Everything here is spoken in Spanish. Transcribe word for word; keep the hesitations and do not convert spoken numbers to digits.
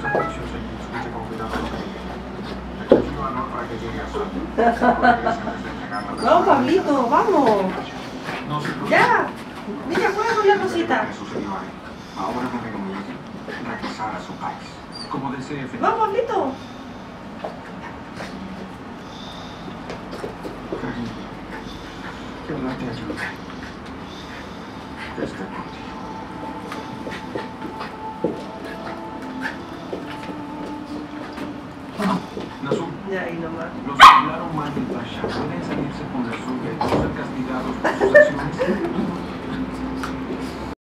servicios y escuche con cuidado lo que diga. Reciba honor para que llegue a salvo. Vamos, Pablito, vamos. No se preocupe. Ya. Mira, juega con la cosita. ¿Qué sucedió ahí? Ahora debe comunicar, regresar a su país. Como desee, Felipe. Vamos, Pablito. Cariño, que Dios te ayude. Que esté contigo. Nazul, Ya, ahí nomás. los que hablaron mal del Pasha pueden salirse con la suya y no ser castigados por sus acciones.